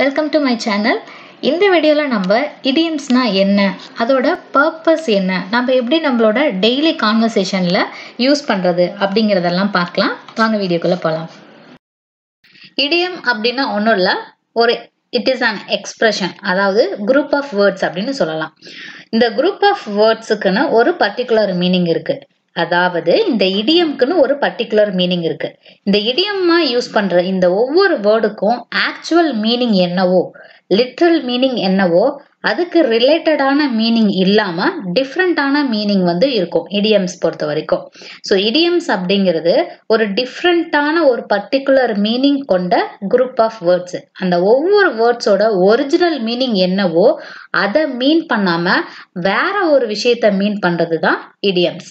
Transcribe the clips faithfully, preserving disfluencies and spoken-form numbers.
Welcome to my channel. இந்த வீடியோல நம்ம idioms-னா என்ன, அதோட purpose என்ன, நம்ம எப்படி நம்மளோட daily conversation-ல யூஸ் பண்றது அப்படிங்கறதெல்லாம் பார்க்கலாம். வாங்க வீடியோக்குள்ள போலாம். Idiom அப்படினா ஒண்ணும் இல்ல, ஒரு it is an expression, அதாவது group of words அப்படினு சொல்லலாம். இந்த group of words-க்குன்னு ஒரு particular meaning இருக்கு. அதாவது இந்த இடியம்க்குன்னு ஒரு பர்டிகுலர் மீனிங் இருக்கு. இந்த இடியம்மா யூஸ் பண்ற இந்த ஒவ்வொரு வேர்டுக்கும் ஆக்சுவல் மீனிங் என்னவோ, லிட்ரல் மீனிங் என்னவோ, அதுக்கு ரிலேட்டடான மீனிங் இல்லாம டிஃப்ரெண்டான மீனிங் வந்து இருக்கும் இடியம்ஸ் பொறுத்த வரைக்கும். ஸோ இடியம்ஸ் அப்படிங்கிறது ஒரு டிஃப்ரெண்டான ஒரு பர்டிகுலர் மீனிங் கொண்ட குரூப் ஆஃப் வேர்ட்ஸ். அந்த ஒவ்வொரு வேர்ட்ஸோட ஒரிஜினல் மீனிங் என்னவோ அதை மீன் பண்ணாம வேற ஒரு விஷயத்த மீன் பண்றது தான் இடியம்ஸ்.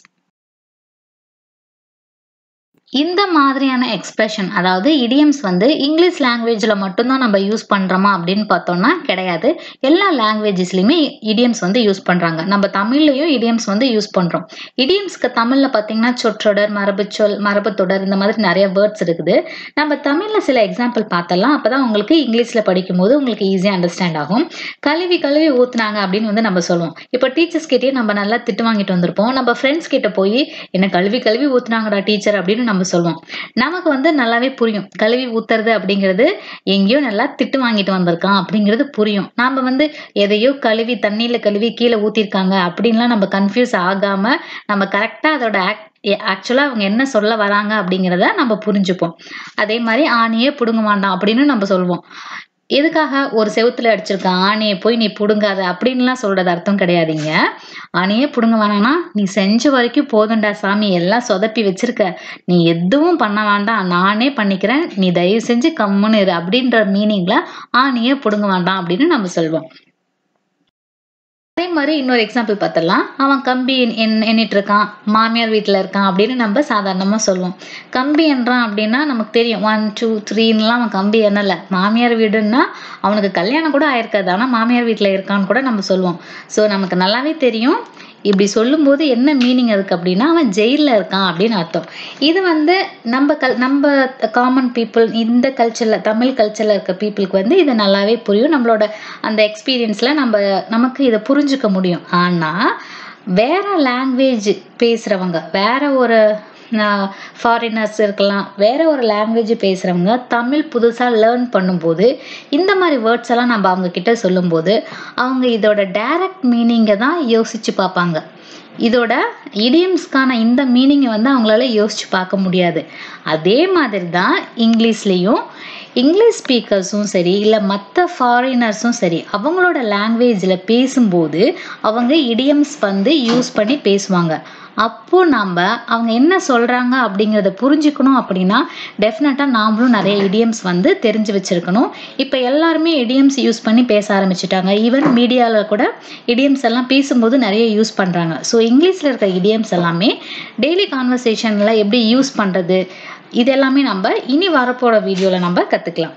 இந்த மாதிரியான எக்ஸ்பிரஷன், அதாவது இடியம்ஸ் வந்து இங்கிலீஷ் லாங்குவேஜில் மட்டும்தான் நம்ம யூஸ் பண்ணுறோமா அப்படின்னு பார்த்தோம்னா கிடையாது. எல்லா லாங்குவேஜஸ்லையுமே இடியம்ஸ் வந்து யூஸ் பண்ணுறாங்க. நம்ம தமிழ்லையும் இடியம்ஸ் வந்து யூஸ் பண்ணுறோம். இடியம்ஸ்க்கு தமிழில் பார்த்தீங்கன்னா சொற்றொடர், மரபுச்சொல், மரபுத்தொடர், இந்த மாதிரி நிறைய வேர்ட்ஸ் இருக்குது. நம்ம தமிழில் சில எக்ஸாம்பிள் பார்த்தலாம். அப்போ தான் உங்களுக்கு இங்கிலீஷில் படிக்கும்போது உங்களுக்கு ஈஸியாக அண்டர்ஸ்டாண்ட் ஆகும். கழுவி கழுவி ஊற்றுனாங்க அப்படின்னு வந்து நம்ம சொல்லுவோம். இப்போ டீச்சர்ஸ் கிட்டே நம்ம நல்லா திட்டு வாங்கிட்டு வந்திருப்போம். நம்ம ஃப்ரெண்ட்ஸ் கிட்ட போய் என்ன கழுவி கழுவி ஊற்றுனாங்கடா டீச்சர் அப்படின்னு நம்ம சொல்லுவோம். நமக்கு வந்து நல்லாவே புரியும், கழுவி ஊத்துறது அப்படிங்கிறது எங்கேயோ நல்லா திட்டு வாங்கிட்டு வந்திருக்கான் அப்படிங்கிறது புரியும். நாம வந்து எதையோ கழுவி தண்ணியில கழுவி கீழே ஊத்திருக்காங்க அப்படின்லாம் நம்ம கன்ஃபியூஸ் ஆகாம நம்ம கரெக்டா அதோட ஆக்சுவலா அவங்க என்ன சொல்ல வராங்க அப்படிங்கிறத நம்ம புரிஞ்சுப்போம். அதே மாதிரி ஆணியே புடுங்க வேண்டாம் அப்படின்னு நம்ம சொல்லுவோம். எதுக்காக? ஒரு செவுத்துல அடிச்சிருக்க ஆணியை போய் நீ புடுங்காத அப்படின்லாம் சொல்றது அர்த்தம் கிடையாதுங்க. ஆணியே புடுங்க வேணாம்னா நீ செஞ்ச வரைக்கும் போதுண்டா சாமி, எல்லாம் சொதப்பி வச்சிருக்க, நீ எதுவும் பண்ண வேண்டாம், நானே பண்ணிக்கிறேன், நீ தயவு செஞ்சு கம்முன்னு இரு அப்படின்ற மீனிங்ல ஆணியே புடுங்க வேண்டாம் அப்படின்னு நம்ம சொல்வோம். அதே மாதிரி இன்னொரு எக்ஸாம்பிள் பார்த்தலாம். அவன் கம்பி என் எண்ணிட்டு இருக்கான், மாமியார் வீட்டில் இருக்கான் அப்படின்னு நம்ம சாதாரணமாக சொல்லுவோம். கம்பி எண்றான் அப்படின்னா நமக்கு தெரியும், ஒன் டூ த்ரீன்லாம் அவன் கம்பி எண்ணலை. மாமியார் வீடுன்னா அவனுக்கு கல்யாணம் கூட ஆயிருக்காது, ஆனால் மாமியார் வீட்டில் இருக்கான்னு கூட நம்ம சொல்லுவோம். ஸோ நமக்கு நல்லாவே தெரியும் இப்படி சொல்லும்போது என்ன மீனிங் அதுக்கு அப்படின்னா அவன் ஜெயிலில் இருக்கான் அப்படின்னு அர்த்தம். இது வந்து நம்ம கல் நம்ம காமன் பீப்புள், இந்த கல்ச்சரில், தமிழ் கல்ச்சரில் இருக்க பீப்புளுக்கு வந்து இது நல்லாவே புரியும். நம்மளோட அந்த எக்ஸ்பீரியன்ஸில் நம்ம நமக்கு இதை புரிஞ்சுக்க முடியும். ஆனால் வேற லாங்குவேஜ் பேசுகிறவங்க, வேற ஒரு ஃபாரினர்ஸ் இருக்கலாம், வேற ஒரு லாங்குவேஜ் பேசுகிறவங்க தமிழ் புதுசாக லேர்ன் பண்ணும்போது இந்த மாதிரி வேர்ட்ஸ் எல்லாம் நம்ம அவங்க கிட்ட சொல்லும்போது அவங்க இதோட டைரக்ட் மீனிங்கை தான் யோசிச்சு பார்ப்பாங்க. இதோட இடியம்ஸ்க்கான இந்த மீனிங்கை வந்து அவங்களால யோசிச்சு பார்க்க முடியாது. அதே மாதிரி தான் இங்கிலீஷ்லேயும் இங்கிலீஷ் ஸ்பீக்கர்ஸும் சரி, இல்லை மற்ற ஃபாரினர்ஸும் சரி, அவங்களோட லாங்குவேஜில் பேசும்போது அவங்க இடியம்ஸ் வந்து யூஸ் பண்ணி பேசுவாங்க. அப்போ நம்ம அவங்க என்ன சொல்றாங்க அப்படிங்கிறத புரிஞ்சுக்கணும் அப்படின்னா டெஃபினட்டாக நாமளும் நிறைய இடியம்ஸ் வந்து தெரிஞ்சு வச்சிருக்கணும். இப்போ எல்லாருமே இடியம்ஸ் யூஸ் பண்ணி பேச ஆரம்பிச்சுட்டாங்க. ஈவன் மீடியாவில் கூட இடியம்ஸ் எல்லாம் பேசும்போது நிறைய யூஸ் பண்ணுறாங்க. ஸோ இங்கிலீஷில் இருக்க இடியம்ஸ் எல்லாமே டெய்லி கான்வர்சேஷனில் எப்படி யூஸ் பண்ணுறது, இதெல்லாமே நம்ம இனி வரப்போகிற வீடியோவில் நம்ம கற்றுக்கலாம்.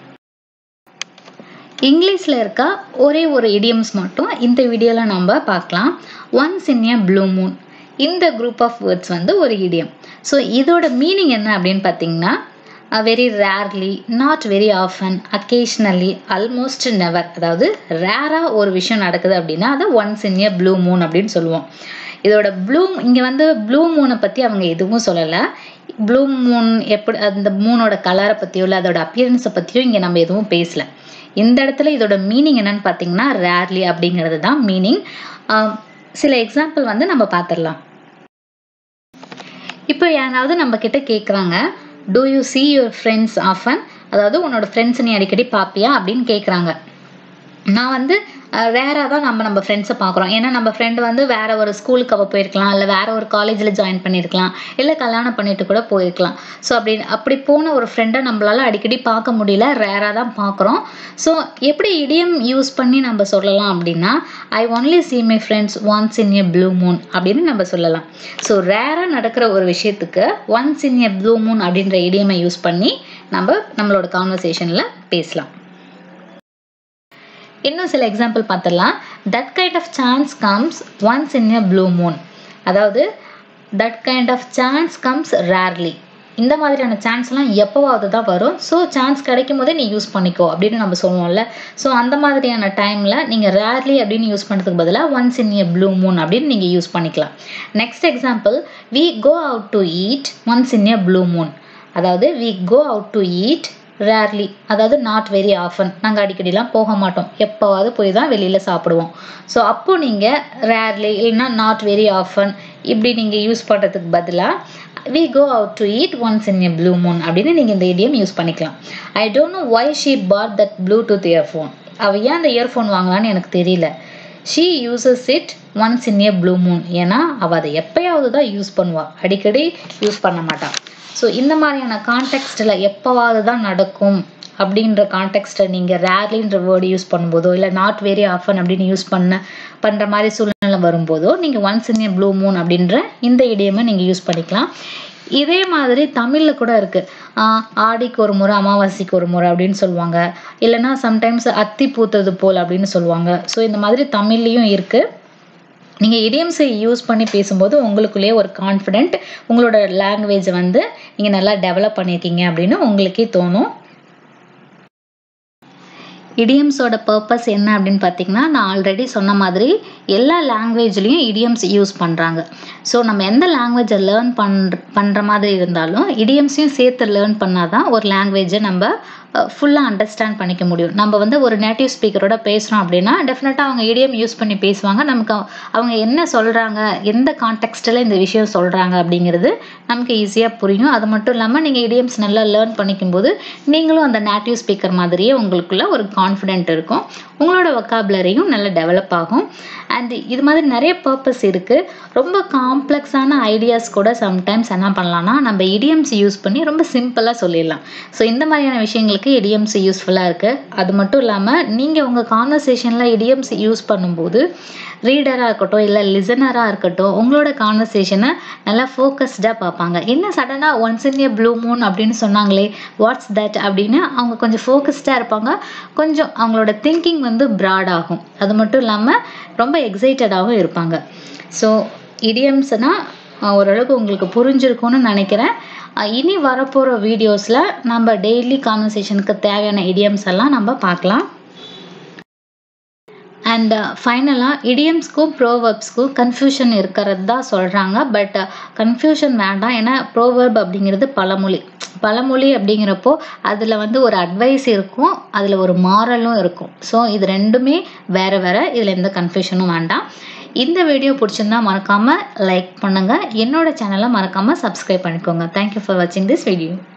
இங்கிலீஷில் இருக்க ஒரே ஒரு இடியம்ஸ் மட்டும் இந்த வீடியோவில் நம்ம பார்க்கலாம். Once in a blue moon, இந்த குரூப் ஆஃப் வேர்ட்ஸ் வந்து ஒரு இடியம். ஸோ இதோட மீனிங் என்ன அப்படின்னு பார்த்தீங்கன்னா very rarely, not very often, occasionally, almost never. அதாவது ரேராக ஒரு விஷயம் நடக்குது அப்படின்னா அதை once in a blue moon அப்படின்னு சொல்லுவோம். இதோட ப்ளூ, இங்கே வந்து ப்ளூ மூனை பற்றி அவங்க எதுவும் சொல்லலை. ப்ளூ மூன் எப்படி, அந்த மூனோட கலரை பற்றியோ இல்லை அதோட அப்பியரன்ஸை பற்றியோ இங்கே நம்ம எதுவும் பேசலை. இந்த இடத்துல இதோட மீனிங் என்னன்னு பார்த்தீங்கன்னா ரேர்லி அப்படிங்கிறது தான் மீனிங். சில எக்ஸாம்பிள் வந்து நம்ம பார்த்துடலாம். இப்போ யாராவது நம்ம கிட்ட கேட்குறாங்க, do you see your friends often, அதாவது உன்னோட ஃப்ரெண்ட்ஸ் நீ அடிக்கடி பார்ப்பியா அப்படின்னு கேட்குறாங்க. நான் வந்து ரேராக தான் நம்ம நம்ம ஃப்ரெண்ட்ஸை பார்க்குறோம். ஏன்னா நம்ம ஃப்ரெண்டு வந்து வேற ஒரு ஸ்கூலுக்கு அவள் போயிருக்கலாம், இல்லை வேற ஒரு காலேஜில் ஜாயின் பண்ணியிருக்கலாம், இல்லை கல்யாணம் பண்ணிட்டு கூட போயிருக்கலாம். ஸோ அப்படி அப்படி போன ஒரு ஃப்ரெண்டை நம்மளால அடிக்கடி பார்க்க முடியல, ரேராக தான் பார்க்குறோம். ஸோ எப்படி இடியம் யூஸ் பண்ணி நம்ம சொல்லலாம் அப்படின்னா I only see my friends once in a blue moon அப்படின்னு நம்ம சொல்லலாம். ஸோ ரேராக நடக்கிற ஒரு விஷயத்துக்கு once in a blue moon அப்படின்ற இடியமை யூஸ் பண்ணி நம்ம நம்மளோட கான்வர்சேஷனில் பேசலாம். இன்னும் சில எக்ஸாம்பிள் பார்த்துடலாம். That kind of chance comes once in a blue moon, அதாவது that kind of chance comes rarely, இந்த மாதிரியான சான்ஸ்லாம் எப்போவாவது தான் வரும். ஸோ சான்ஸ் கிடைக்கும் போதே நீ யூஸ் பண்ணிக்கோ அப்படின்னு நம்ம சொல்லுவோம்ல. ஸோ அந்த மாதிரியான டைமில் நீங்கள் ரேர்லி அப்படின்னு யூஸ் பண்ணுறதுக்கு பதிலாக once in a blue moon அப்படின்னு நீங்கள் யூஸ் பண்ணிக்கலாம். Next example, we go out to eat once in a blue moon. அதாவது we go out to eat rarely, அதாவது நாட் வெரி ஆஃபன். நாங்கள் அடிக்கடிலாம் போக மாட்டோம், எப்போவாவது போய் தான் வெளியில் சாப்பிடுவோம். ஸோ அப்போது நீங்கள் ரேர்லி இல்லைன்னா நாட் வெரி ஆஃபன் இப்படி நீங்கள் யூஸ் பண்ணுறதுக்கு பதிலாக we go out to eat once in a blue moon அப்படின்னு நீங்கள் இந்த idiom யூஸ் பண்ணிக்கலாம். I don't know why she bought that Bluetooth earphone. அவள் ஏன் அந்த இயர்ஃபோன் வாங்கலான்னு எனக்கு தெரியல. She uses it once in a blue moon. ஏன்னா அவள் அதை எப்பயாவது தான் யூஸ் பண்ணுவாள், அடிக்கடி யூஸ் பண்ண மாட்டாள். ஸோ இந்த மாதிரியான கான்டெக்ஸ்டில் எப்போவாவது தான் நடக்கும் அப்படின்ற கான்டெக்ஸ்ட்டை நீங்கள் ரேர்லின்ற வேர்டு யூஸ் பண்ணும்போதோ இல்லை நாட் வெரி ஆஃபன் அப்படின்னு யூஸ் பண்ண பண்ணுற மாதிரி சூழ்நிலை வரும்போதோ நீங்கள் once in a blue moon அப்படின்ற இந்த இடியமை நீங்கள் யூஸ் பண்ணிக்கலாம். இதே மாதிரி தமிழில் கூட இருக்குது. ஆடிக்கு ஒரு முறை அமாவாசைக்கு ஒரு முறை அப்படின்னு சொல்லுவாங்க. இல்லைனா சம்டைம்ஸ் அத்தி பூத்தது போல் அப்படின்னு சொல்லுவாங்க. ஸோ இந்த மாதிரி தமிழ்லேயும் இருக்குது. நீங்கள் இடியம்ஸை யூஸ் பண்ணி பேசும்போது உங்களுக்குள்ளேயே ஒரு கான்ஃபிடென்ட், உங்களோட லாங்குவேஜை வந்து நீங்கள் நல்லா டெவலப் பண்ணியிருக்கீங்க அப்படின்னு உங்களுக்கே தோணும். இடியம்ஸோட பர்பஸ் என்ன அப்படின்னு பார்த்தீங்கன்னா, நான் ஆல்ரெடி சொன்ன மாதிரி எல்லா லாங்குவேஜ்லேயும் இடியம்ஸ் யூஸ் பண்ணுறாங்க. ஸோ நம்ம எந்த லாங்குவேஜை லேர்ன் பண்ணுற பண்ணுற மாதிரி இருந்தாலும் இடியம்ஸையும் சேர்த்து லேர்ன் பண்ணால் தான் ஒரு லாங்குவேஜை நம்ம ஃபுல்லாக அண்டர்ஸ்டாண்ட் பண்ணிக்க முடியும். நம்ம வந்து ஒரு நேட்டிவ் ஸ்பீக்கரோட பேசுகிறோம் அப்படின்னா டெஃபினட்டாக அவங்க இடியம் யூஸ் பண்ணி பேசுவாங்க. நமக்கு அவங்க என்ன சொல்கிறாங்க, எந்த கான்டெக்ஸ்டில் இந்த விஷயம் சொல்கிறாங்க அப்படிங்கிறது நமக்கு ஈஸியாக புரியும். அது மட்டும் இல்லாமல் நீங்கள் இடியம்ஸ் நல்லா லேர்ன் பண்ணிக்கும் போது நீங்களும் அந்த நேட்டிவ் ஸ்பீக்கர் மாதிரியே உங்களுக்குள்ள ஒரு கான்ஃபிடென்ட் இருக்கும், உங்களோட வொக்காபுலரியும் நல்லா டெவலப் ஆகும். அண்ட் இது மாதிரி நிறைய பர்பஸ் இருக்குது. ரொம்ப காம்ப்ளெக்ஸான ஐடியாஸ் கூட சம்டைம்ஸ் என்ன பண்ணலாம்னா நம்ம இடியம்ஸ் யூஸ் பண்ணி ரொம்ப சிம்பிளாக சொல்லிடலாம். ஸோ இந்த மாதிரியான விஷயங்களுக்கு இடியம்ஸ் யூஸ்ஃபுல்லாக இருக்குது. அது மட்டும் இல்லாமல் நீங்கள் உங்கள் கான்வர்சேஷனில் இடியம்ஸ் யூஸ் பண்ணும்போது ரீடராக இருக்கட்டும் இல்லை லிசனராக இருக்கட்டும் உங்களோட கான்வர்சேஷனை நல்லா ஃபோக்கஸ்டாக பார்ப்பாங்க. என்ன சடனாக once in a blue moon அப்படின்னு சொன்னாங்களே, வாட்ஸ் தட் அப்படின்னு அவங்க கொஞ்சம் ஃபோக்கஸ்டாக இருப்பாங்க. கொஞ்சம் அவங்களோட திங்கிங் வந்து ப்ராட் ஆகும். அது மட்டும் இல்லாமல் ரொம்ப எக்ஸைட்டடாகவும் இருப்பாங்க. ஸோ இடியம்ஸ்னால் ஓரளவுக்கு உங்களுக்கு புரிஞ்சிருக்கும்னு நினைக்கிறேன். இனி வரப்போகிற வீடியோஸில் நம்ம டெய்லி கான்வர்சேஷனுக்கு தேவையான இடியம்ஸ் எல்லாம் நம்ம பார்க்கலாம். அண்ட் ஃபைனலாக இடியம்ஸ்க்கும் ப்ரோவர்ப்ஸ்க்கும் கன்ஃபியூஷன் இருக்கிறது தான் சொல்கிறாங்க. பட் கன்ஃபியூஷன் வேண்டாம். ஏன்னா ப்ரோவர்ப் அப்படிங்கிறது பழமொழி. பழமொழி அப்படிங்கிறப்போ அதில் வந்து ஒரு அட்வைஸ் இருக்கும், அதில் ஒரு மாரலும் இருக்கும். ஸோ இது ரெண்டுமே வேறு வேறு, இதில் எந்த கன்ஃபியூஷனும் வேண்டாம். இந்த வீடியோ பிடிச்சிருந்தா மறக்காமல் லைக் பண்ணுங்கள். என்னோட சேனலை மறக்காமல் சப்ஸ்கிரைப் பண்ணிக்கோங்க. தேங்க்யூ ஃபார் வாட்சிங் திஸ் வீடியோ.